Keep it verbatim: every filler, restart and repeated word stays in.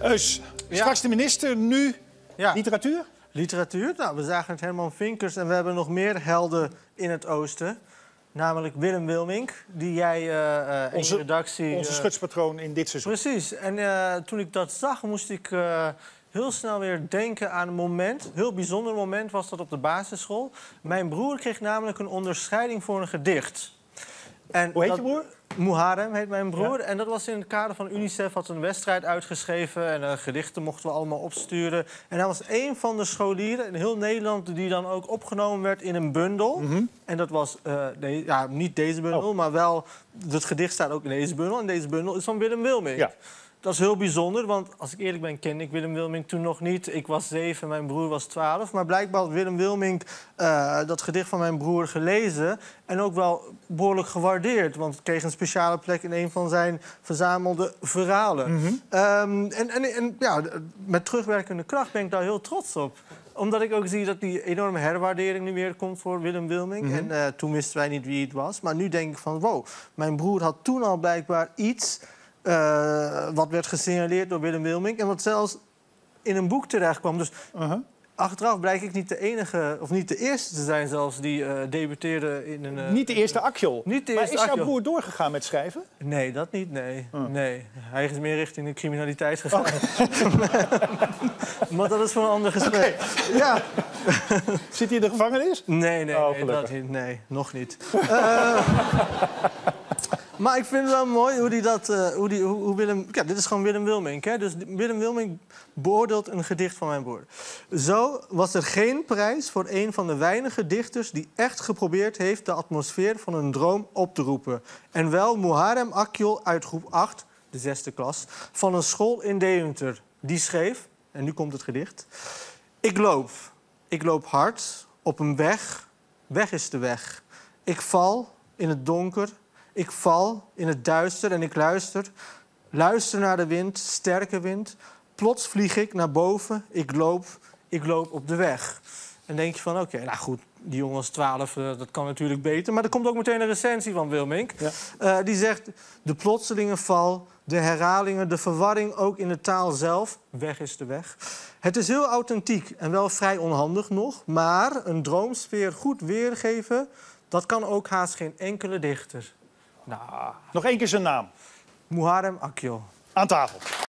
Eus, Ja. straks de minister, nu Ja. literatuur? Literatuur? Nou, we zagen het Herman Vinkers en we hebben nog meer helden in het oosten. Namelijk Willem Wilmink, die jij uh, uh, in Onze- je redactie... Onze uh, schutspatroon in dit seizoen. Precies. En uh, toen ik dat zag, moest ik uh, heel snel weer denken aan een moment. Een heel bijzonder moment was dat op de basisschool. Mijn broer kreeg namelijk een onderscheiding voor een gedicht. En Hoe heet dat... je broer? Muharrem heet mijn broer. Ja. En dat was in het kader van UNICEF, had een wedstrijd uitgeschreven. En uh, gedichten mochten we allemaal opsturen. En hij was een van de scholieren in heel Nederland die dan ook opgenomen werd in een bundel. Mm-hmm. En dat was uh, de, ja, niet deze bundel, Oh. maar wel... Het gedicht staat ook in deze bundel. En deze bundel is van Willem Wilmink. Ja. Dat is heel bijzonder, want als ik eerlijk ben, kende ik Willem Wilmink toen nog niet. Ik was zeven, mijn broer was twaalf. Maar blijkbaar had Willem Wilmink uh, dat gedicht van mijn broer gelezen. En ook wel behoorlijk gewaardeerd. Want het kreeg een speciale plek in een van zijn verzamelde verhalen. Mm-hmm. um, en en, en ja, met terugwerkende kracht ben ik daar heel trots op. Omdat ik ook zie dat die enorme herwaardering nu weer komt voor Willem Wilmink. Mm-hmm. En uh, toen wisten wij niet wie het was. Maar nu denk ik van, wow, mijn broer had toen al blijkbaar iets... Uh, wat werd gesignaleerd door Willem Wilmink en wat zelfs in een boek terecht kwam. Dus Uh-huh. achteraf blijk ik niet de enige, of niet de eerste te zijn zelfs, die uh, debuteerde in een... Uh, Niet de eerste Akjol. Niet de Maar eerste is jouw Akjol. broer doorgegaan met schrijven? Nee, dat niet, nee. Oh. nee. Hij is meer richting de criminaliteit gegaan. Okay. Maar dat is voor een ander gesprek. Okay. Ja. Zit hij in de gevangenis? Nee, nee, Oh, nee, dat niet. Nee, nog niet. uh, Maar ik vind het wel mooi hoe, die dat, uh, hoe, die, hoe, hoe Willem... Ja, dit is gewoon Willem Wilmink, hè? Dus Willem Wilmink beoordeelt een gedicht van mijn broer. Zo was er geen prijs voor een van de weinige dichters... die echt geprobeerd heeft de atmosfeer van een droom op te roepen. En wel Muharrem Akjol uit groep acht, de zesde klas... van een school in Deventer. Die schreef, en nu komt het gedicht... Ik loop, ik loop hard, op een weg, weg is de weg. Ik val in het donker... Ik val in het duister en ik luister. Luister naar de wind, sterke wind. Plots vlieg ik naar boven. Ik loop, ik loop op de weg. En denk je van, oké, okay, nou goed, die jongen was twaalf, uh, dat kan natuurlijk beter. Maar er komt ook meteen een recensie van Wilmink. Ja. Uh, die zegt, de plotselinge val, de herhalingen, de verwarring ook in de taal zelf. Weg is de weg. Het is heel authentiek en wel vrij onhandig nog. Maar een droomsfeer goed weergeven, dat kan ook haast geen enkele dichter. Nou. Nog één keer zijn naam. Muharrem Akjol. Aan tafel.